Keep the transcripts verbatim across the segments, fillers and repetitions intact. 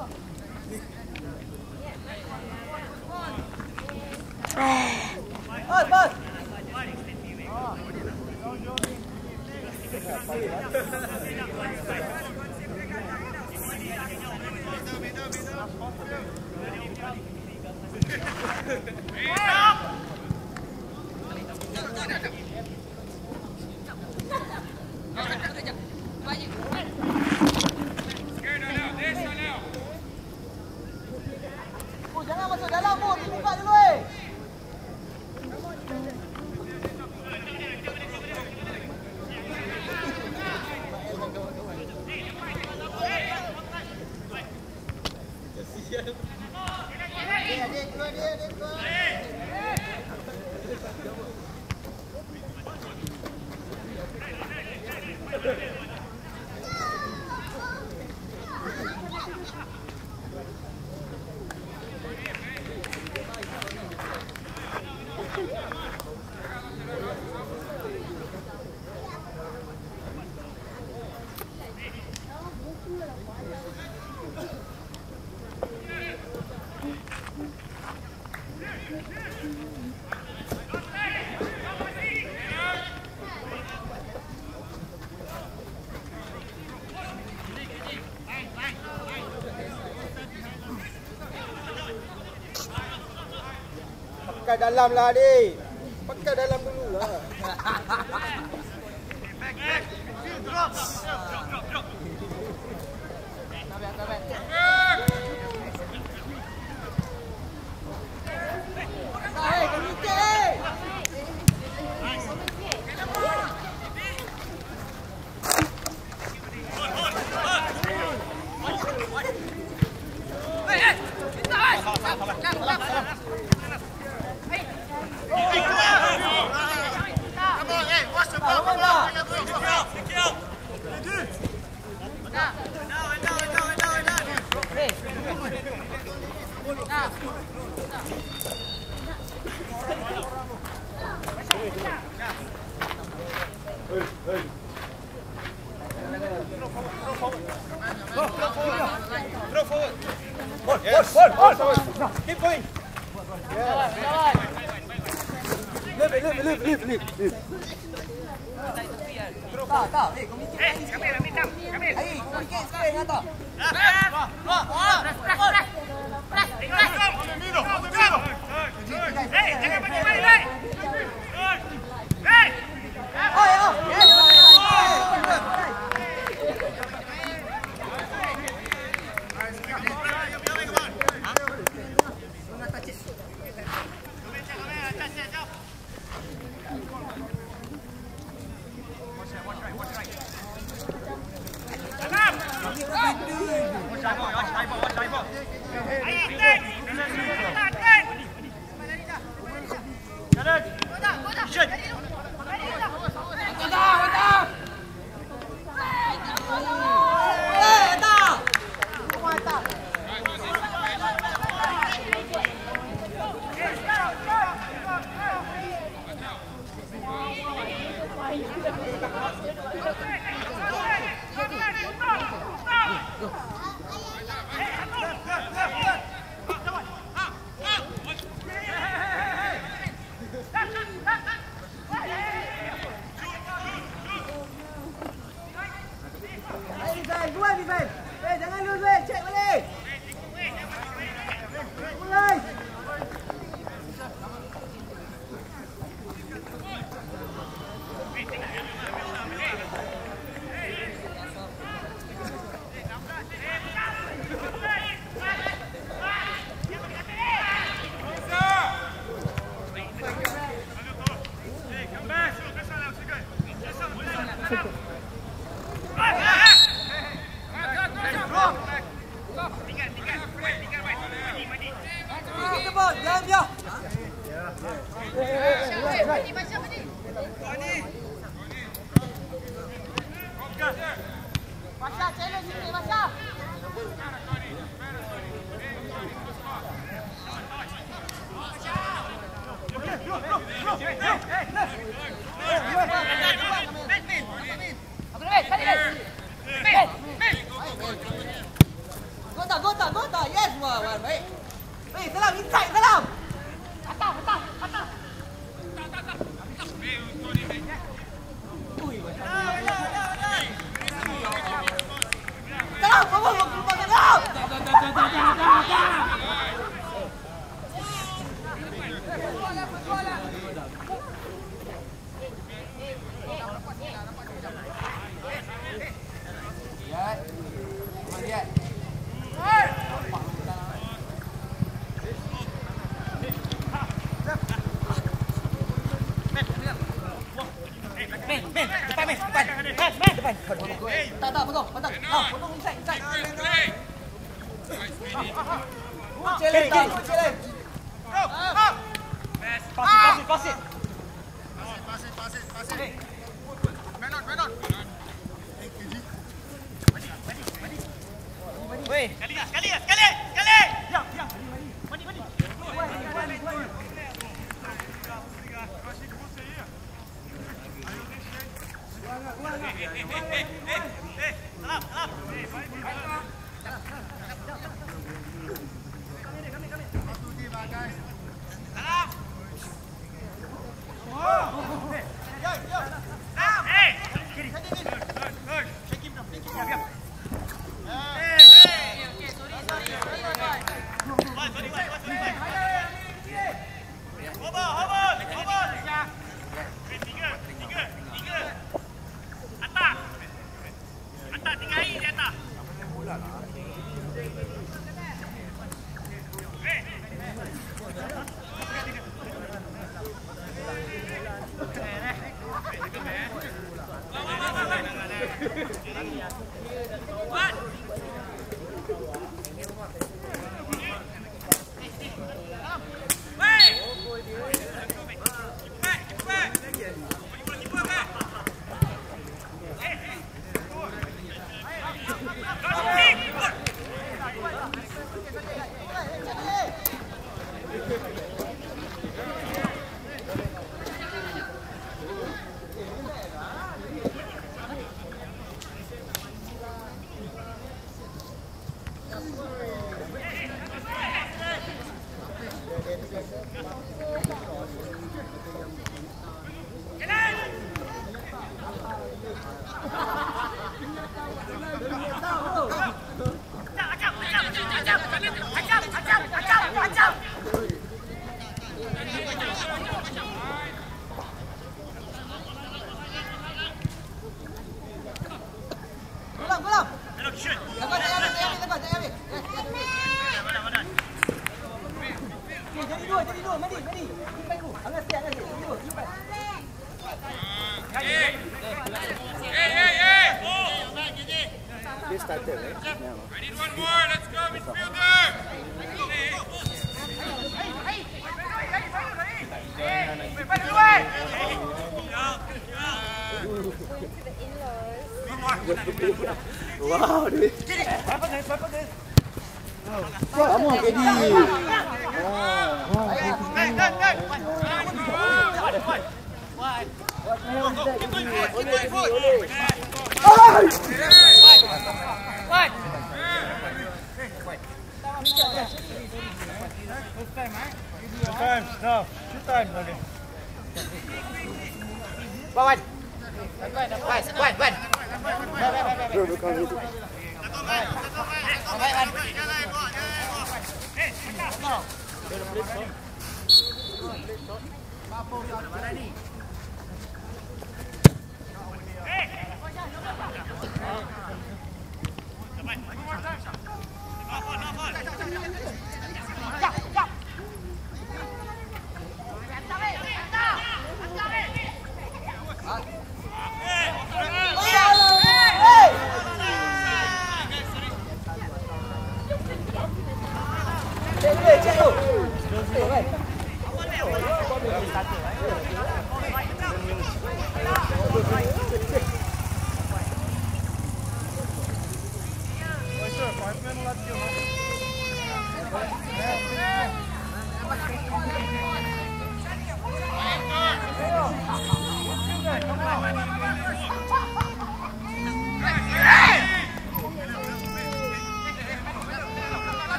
Bos, bos. Oh, jangan masuk dalam pun, buka dulu eh. Pakai dalam lah adik. Pakai dalam dulu lah. Back, back. Drop. Drop, drop, drop. Tabak, tabak. Hei, komite. Keep going. Yeah. Live, live, live, live, live, live. Tak, tak. Eh, komunikasi. Eh, kami, kami, kami. Eh, komunikasi sekarang kata. Wah, wah, wah. Press, press, press. Press, press. Eh, jangan balik, balik. Eh. Oh, ya. Yes. Gota, gota, gota. kan? Tak, tak, potong, potong. Ha, potong inside, inside. Challenge tak, challenge. Pass it, pass it, pass it. Pass it, pass it, pass it. Man on, man on. Weh. Sekali lah, sekali lah, sekali, sekali. Diam, diam. Mandi, mandi. Salam, salam. Salam. Hey. Kiri. Shake him down, shake him down. Started, right? Yeah. I need one more. Let's go, midfielder. Wow, dude. Come on, Eddie. Wow. Hey, hey, hey. What? Two times, no. Two times, okay. One, one, one, one. Bro, look how he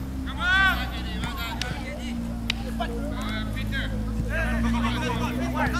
Peter.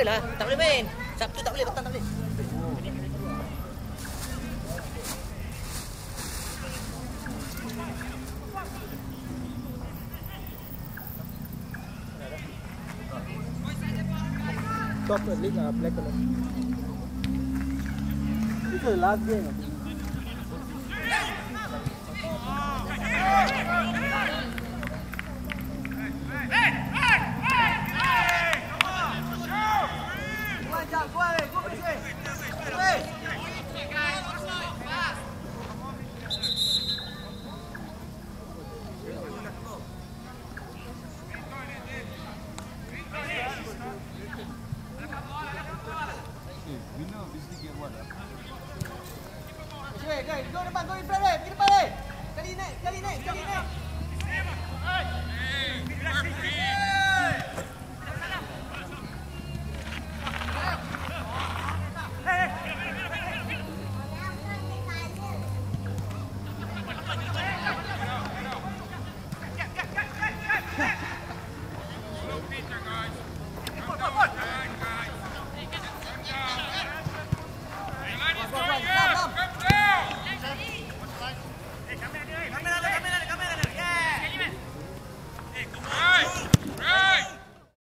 boleh lah. Tak boleh main. Sabtu tak boleh, petang tak boleh. Top league lah, black color. This is the last game. Go depan, go in front eh. Pergi depan eh. Kali naik, kali naik, kali naik.